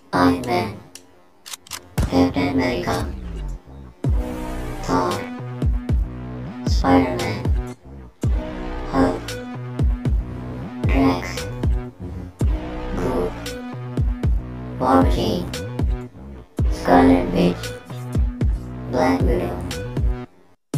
Iron Man, Captain America, Thor, Spider-Man, Hulk, Drax, Groot, War Machine, Scarlet Witch, Black Widow.